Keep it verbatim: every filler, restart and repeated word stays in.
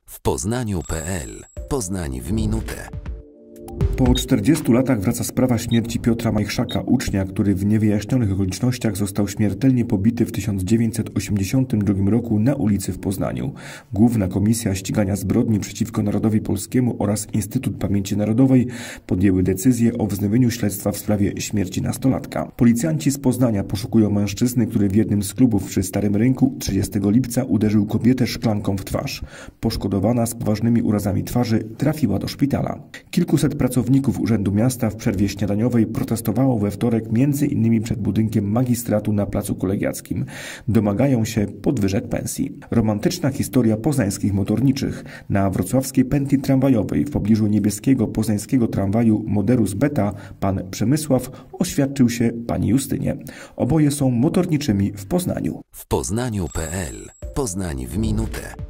w Poznaniu kropka pe el. Poznań w minutę. Po czterdziestu latach wraca sprawa śmierci Piotra Majchrzaka, ucznia, który w niewyjaśnionych okolicznościach został śmiertelnie pobity w tysiąc dziewięćset osiemdziesiątym drugim roku na ulicy w Poznaniu. Główna Komisja Ścigania Zbrodni przeciwko Narodowi Polskiemu oraz Instytut Pamięci Narodowej podjęły decyzję o wznowieniu śledztwa w sprawie śmierci nastolatka. Policjanci z Poznania poszukują mężczyzny, który w jednym z klubów przy Starym Rynku trzydziestego lipca uderzył kobietę szklanką w twarz. Poszkodowana z poważnymi urazami twarzy trafiła do szpitala. Kilkuset pracowników Urzędu Miasta w przerwie śniadaniowej protestowało we wtorek między innymi przed budynkiem magistratu na Placu Kolegiackim. Domagają się podwyżek pensji. Romantyczna historia poznańskich motorniczych. Na wrocławskiej pętli tramwajowej w pobliżu niebieskiego poznańskiego tramwaju Moderus Beta pan Przemysław oświadczył się pani Justynie. Oboje są motorniczymi w Poznaniu. W Poznaniu kropka pe el. Poznań w minutę.